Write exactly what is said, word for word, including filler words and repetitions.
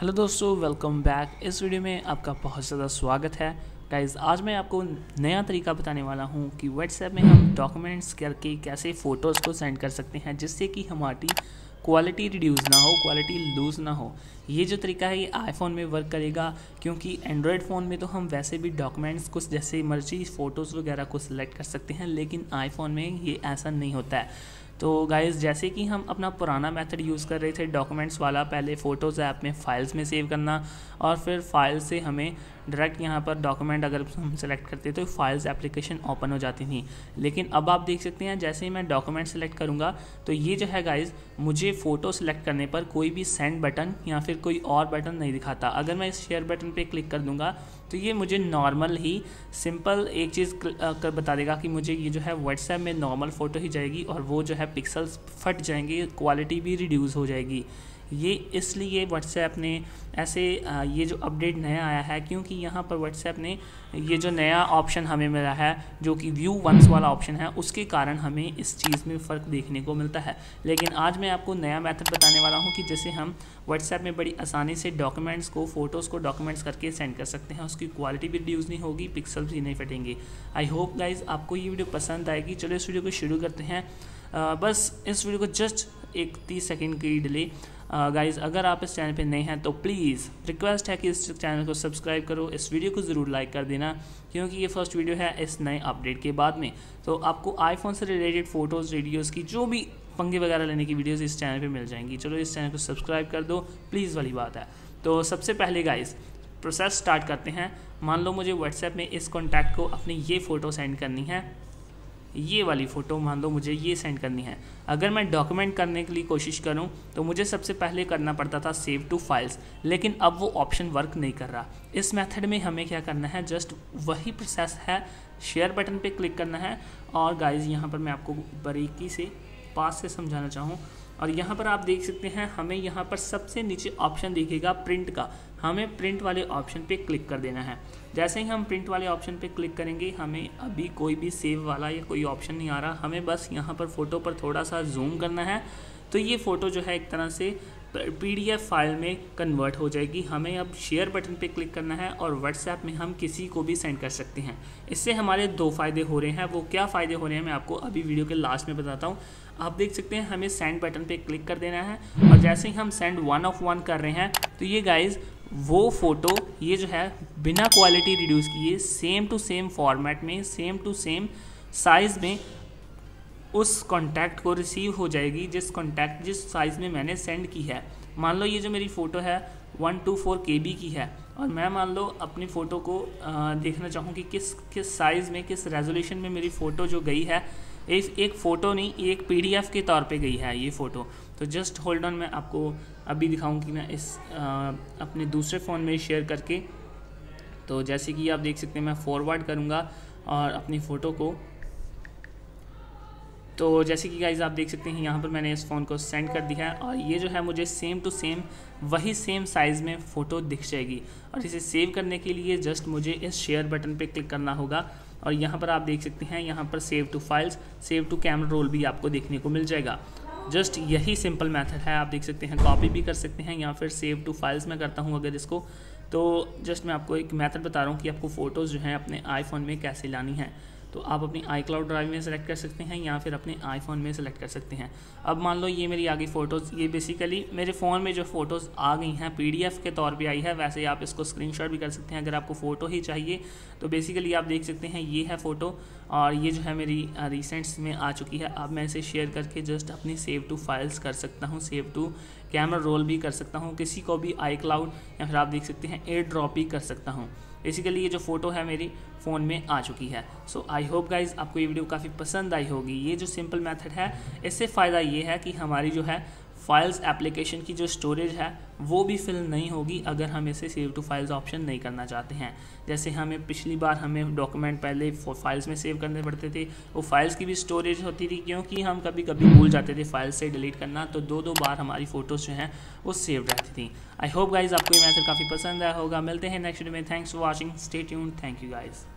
Hello दोस्तों, welcome back. इस video में आपका बहुत ज़्यादा स्वागत है। गाइज़, आज मैं आपको नया तरीका बताने वाला हूं कि व्हाट्सएप में हम डॉक्यूमेंट्स करके कैसे फ़ोटोज़ को सेंड कर सकते हैं जिससे कि हमारी क्वालिटी रिड्यूस ना हो, क्वालिटी लूज़ ना हो। ये जो तरीका है ये आईफोन में वर्क करेगा, क्योंकि एंड्रॉयड फ़ोन में तो हम वैसे भी डॉक्यूमेंट्स कुछ जैसे मर्जी फ़ोटोज़ वगैरह को सिलेक्ट कर सकते हैं, लेकिन आईफोन में ये ऐसा नहीं होता है। तो गाइज़, जैसे कि हम अपना पुराना मेथड यूज़ कर रहे थे डॉक्यूमेंट्स वाला, पहले फ़ोटोज़ ऐप में फ़ाइल्स में सेव करना और फिर फाइल से हमें डायरेक्ट यहाँ पर डॉक्यूमेंट अगर हम सेलेक्ट करते तो फाइल्स एप्लीकेशन ओपन हो जाती थी। लेकिन अब आप देख सकते हैं जैसे ही मैं डॉक्यूमेंट सेलेक्ट करूँगा तो ये जो है गाइज़, मुझे फ़ोटो सेलेक्ट करने पर कोई भी सेंड बटन या फिर कोई और बटन नहीं दिखाता। अगर मैं इस शेयर बटन पे क्लिक कर दूँगा तो ये मुझे नॉर्मल ही सिंपल एक चीज़ कर बता देगा कि मुझे ये जो है व्हाट्सएप में नॉर्मल फ़ोटो ही जाएगी और वो जो है पिक्सल्स फट जाएंगे, क्वालिटी भी रिड्यूस हो जाएगी। ये इसलिए व्हाट्सएप ने ऐसे ये जो अपडेट नया आया है, क्योंकि यहाँ पर व्हाट्सएप ने ये जो नया ऑप्शन हमें मिला है जो कि व्यू वंस वाला ऑप्शन है, उसके कारण हमें इस चीज़ में फ़र्क देखने को मिलता है। लेकिन आज मैं आपको नया मेथड बताने वाला हूँ कि जैसे हम व्हाट्सएप में बड़ी आसानी से डॉक्यूमेंट्स को फ़ोटोज़ को डॉक्यूमेंट्स करके सेंड कर सकते हैं। उसकी क्वालिटी भी रिड्यूस नहीं होगी, पिक्सल भी नहीं फटेंगे। आई होप गाइज़ आपको ये वीडियो पसंद आएगी। चलो इस वीडियो को शुरू करते हैं। आ, बस इस वीडियो को जस्ट एक तीस सेकेंड की डिले। गाइज़, अगर आप इस चैनल पे नए हैं तो प्लीज़ रिक्वेस्ट है कि इस चैनल को सब्सक्राइब करो, इस वीडियो को ज़रूर लाइक कर देना, क्योंकि ये फर्स्ट वीडियो है इस नए अपडेट के बाद में। तो आपको आईफोन से रिलेटेड फ़ोटोज़, वीडियोज़ की जो भी पंगे वगैरह लेने की वीडियोज़ इस चैनल पे मिल जाएंगी। चलो इस चैनल को सब्सक्राइब कर दो प्लीज़ वाली बात है। तो सबसे पहले गाइज़ प्रोसेस स्टार्ट करते हैं। मान लो मुझे व्हाट्सएप में इस कॉन्टैक्ट को अपनी ये फ़ोटो सेंड करनी है, ये वाली फ़ोटो मान लो मुझे ये सेंड करनी है। अगर मैं डॉक्यूमेंट करने के लिए कोशिश करूं तो मुझे सबसे पहले करना पड़ता था सेव टू फाइल्स, लेकिन अब वो ऑप्शन वर्क नहीं कर रहा। इस मेथड में हमें क्या करना है, जस्ट वही प्रोसेस है, शेयर बटन पे क्लिक करना है। और गाइज़ यहाँ पर मैं आपको बारीकी से पास से समझाना चाहूँ, और यहाँ पर आप देख सकते हैं हमें यहाँ पर सबसे नीचे ऑप्शन दिखेगा प्रिंट का। हमें प्रिंट वाले ऑप्शन पे क्लिक कर देना है। जैसे ही हम प्रिंट वाले ऑप्शन पे क्लिक करेंगे, हमें अभी कोई भी सेव वाला या कोई ऑप्शन नहीं आ रहा, हमें बस यहाँ पर फ़ोटो पर थोड़ा सा जूम करना है तो ये फ़ोटो जो है एक तरह से पीडीएफ फाइल में कन्वर्ट हो जाएगी। हमें अब शेयर बटन पे क्लिक करना है और व्हाट्सएप में हम किसी को भी सेंड कर सकते हैं। इससे हमारे दो फ़ायदे हो रहे हैं। वो क्या फ़ायदे हो रहे हैं मैं आपको अभी वीडियो के लास्ट में बताता हूँ। आप देख सकते हैं हमें सेंड बटन पे क्लिक कर देना है और जैसे ही हम सेंड वन ऑफ वन कर रहे हैं तो ये गाइज़ वो फ़ोटो ये जो है बिना क्वालिटी रिड्यूस किए सेम टू सेम फॉर्मेट में, सेम टू सेम साइज़ में उस कॉन्टैक्ट को रिसीव हो जाएगी, जिस कॉन्टैक्ट जिस साइज़ में मैंने सेंड की है। मान लो ये जो मेरी फ़ोटो है one two four K B की है और मैं मान लो अपनी फ़ोटो को आ, देखना चाहूँ कि किस किस साइज़ में, किस रेजोल्यूशन में मेरी फ़ोटो जो गई है। एक एक फ़ोटो नहीं, एक पीडीएफ के तौर पे गई है ये फ़ोटो। तो जस्ट होल्ड ऑन, मैं आपको अभी दिखाऊँ कि मैं इस आ, अपने दूसरे फ़ोन में शेयर करके। तो जैसे कि आप देख सकते हैं मैं फॉरवर्ड करूँगा और अपनी फ़ोटो को, तो जैसे कि गाइज़ आप देख सकते हैं यहाँ पर मैंने इस फ़ोन को सेंड कर दिया है और ये जो है मुझे सेम टू सेम वही सेम साइज़ में फ़ोटो दिख जाएगी। और इसे सेव करने के लिए जस्ट मुझे इस शेयर बटन पे क्लिक करना होगा और यहाँ पर आप देख सकते हैं यहाँ पर save to files, save to camera roll भी आपको देखने को मिल जाएगा। जस्ट यही सिंपल मेथड है। आप देख सकते हैं कॉपी भी कर सकते हैं या फिर सेव टू फाइल्स में करता हूँ अगर इसको। तो जस्ट मैं आपको एक मेथड बता रहा हूँ कि आपको फ़ोटोज़ जो हैं अपने आईफोन में कैसे लानी है। तो आप अपनी आई क्लाउड ड्राइव में सेलेक्ट कर सकते हैं या फिर अपने आईफोन में सेलेक्ट कर सकते हैं। अब मान लो ये मेरी आ गई फ़ोटोज़, ये बेसिकली मेरे फ़ोन में जो फ़ोटोज़ आ गई हैं पीडीएफ के तौर पे आई है। वैसे आप इसको स्क्रीनशॉट भी कर सकते हैं अगर आपको फ़ोटो ही चाहिए। तो बेसिकली आप देख सकते हैं ये है फ़ोटो और ये जो है मेरी रिसेंट्स में आ चुकी है। अब मैं इसे शेयर करके जस्ट अपनी सेव टू फाइल्स कर सकता हूँ, सेव टू कैमरा रोल भी कर सकता हूँ, किसी को भी आई क्लाउड या फिर आप देख सकते हैं एयर ड्रॉप भी कर सकता हूँ। बेसिकली ये जो फ़ोटो है मेरी फ़ोन में आ चुकी है। सो आई होप गाइज़ आपको ये वीडियो काफ़ी पसंद आई होगी। ये जो सिंपल मेथड है इससे फ़ायदा ये है कि हमारी जो है फाइल्स एप्लीकेशन की जो स्टोरेज है वो भी फिल नहीं होगी अगर हम इसे सेव टू फाइल्स ऑप्शन नहीं करना चाहते हैं। जैसे हमें पिछली बार हमें डॉक्यूमेंट पहले फाइल्स में सेव करने पड़ते थे, वो फाइल्स की भी स्टोरेज होती थी क्योंकि हम कभी कभी भूल जाते थे फाइल्स से डिलीट करना, तो दो दो बार हमारी फ़ोटोज़ जो हैं वो सेव रहती थी। आई होप गाइज़ आपको ये मैथड काफ़ी पसंद आया होगा। मिलते हैं नेक्स्ट वीडियो में। Thanks for watching, stay tuned, thank you guys.